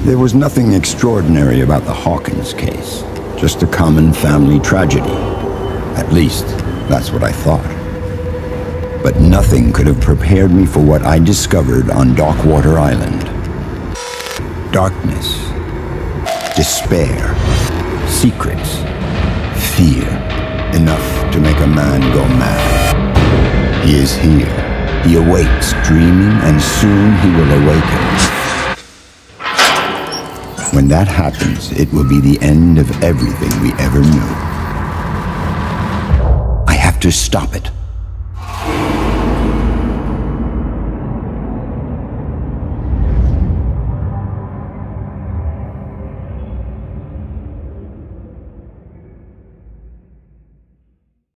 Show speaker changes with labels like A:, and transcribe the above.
A: There was nothing extraordinary about the Hawkins case. Just a common family tragedy. At least, that's what I thought. But nothing could have prepared me for what I discovered on Darkwater Island. Darkness. Despair. Secrets. Fear. Enough to make a man go mad. He is here. He awaits, dreaming, and soon he will awaken. When that happens, it will be the end of everything we ever knew. I have to stop it.